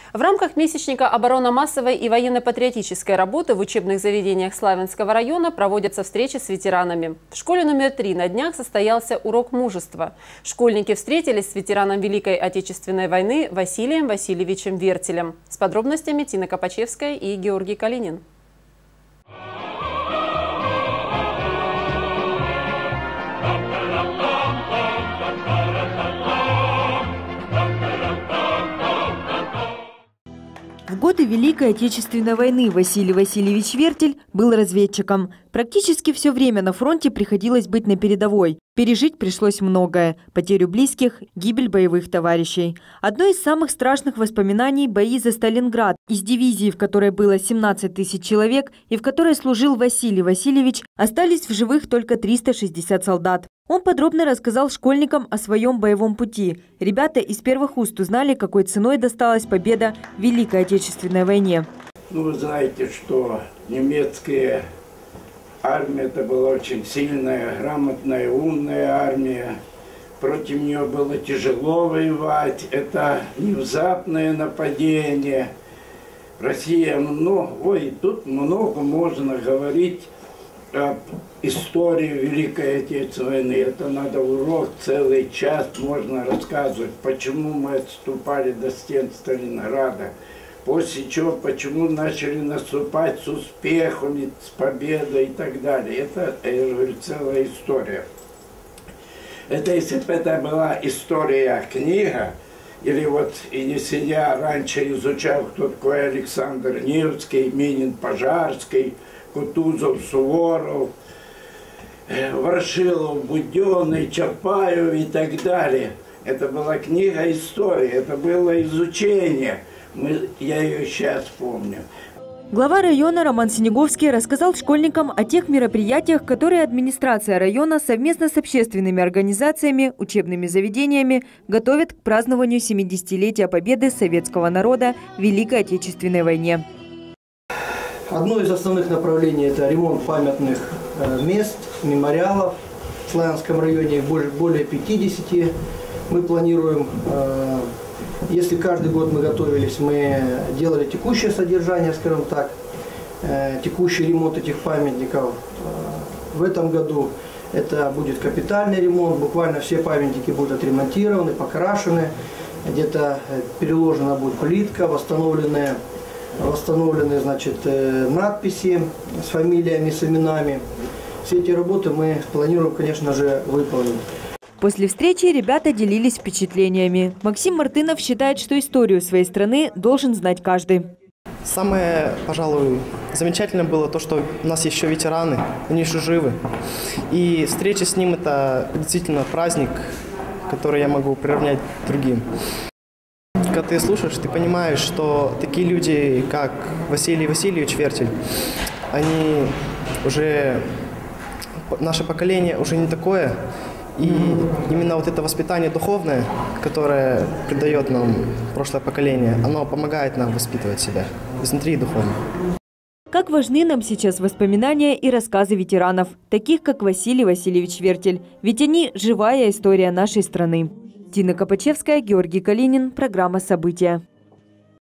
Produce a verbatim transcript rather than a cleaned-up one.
В рамках месячника оборонно-массовой и военно-патриотической работы в учебных заведениях Славянского района проводятся встречи с ветеранами. В школе номер три на днях состоялся урок мужества. Школьники встретились с ветераном Великой Отечественной войны Василием Васильевичем Вертелем. С подробностями Тина Копачевская и Георгий Калинин. В годы Великой Отечественной войны Василий Васильевич Вертель был разведчиком. Практически все время на фронте приходилось быть на передовой. Пережить пришлось многое – потерю близких, гибель боевых товарищей. Одно из самых страшных воспоминаний – бои за Сталинград. Из дивизии, в которой было семнадцать тысяч человек и в которой служил Василий Васильевич, остались в живых только триста шестьдесят солдат. Он подробно рассказал школьникам о своем боевом пути. Ребята из первых уст узнали, какой ценой досталась победа в Великой Отечественной войне. Ну, вы знаете, что немецкая армия это была очень сильная, грамотная, умная армия. Против нее было тяжело воевать. Это внезапное нападение. Россия, ну, ой, тут много можно говорить об истории Великой Отечественной войны. Это надо урок целый час можно рассказывать, почему мы отступали до стен Сталинграда. После чего, почему начали наступать с успехами, с победой и так далее. Это, я говорю, целая история. Это если бы это была история, книга, или вот, и если я раньше изучал, кто такой Александр Невский, Минин Пожарский, Кутузов, Суворов, Ворошилов, Буденный, Чапаев и так далее. Это была книга истории, это было изучение. Мы, я ее сейчас помню. Глава района Роман Синеговский рассказал школьникам о тех мероприятиях, которые администрация района совместно с общественными организациями, учебными заведениями готовит к празднованию семидесятилетия победы советского народа в Великой Отечественной войне. Одно из основных направлений – это ремонт памятных мест, мемориалов. В Славянском районе более пятидесяти. Мы планируем, если каждый год мы готовились, мы делали текущее содержание, скажем так, текущий ремонт этих памятников. В этом году это будет капитальный ремонт, буквально все памятники будут отремонтированы, покрашены, где-то переложена будет плитка, восстановлены, восстановлены значит, надписи с фамилиями, с именами. Все эти работы мы планируем, конечно же, выполнить. После встречи ребята делились впечатлениями. Максим Мартынов считает, что историю своей страны должен знать каждый. Самое, пожалуй, замечательное было то, что у нас еще ветераны, они еще живы. И встреча с ним – это действительно праздник, который я могу приравнять к другим. Когда ты слушаешь, ты понимаешь, что такие люди, как Василий Васильевич Вертель, они уже, наше поколение уже не такое. И именно вот это воспитание духовное, которое придает нам прошлое поколение, оно помогает нам воспитывать себя изнутри духовно. Как важны нам сейчас воспоминания и рассказы ветеранов, таких как Василий Васильевич Вертель, ведь они – живая история нашей страны. Тина Копачевская, Георгий Калинин, программа «События».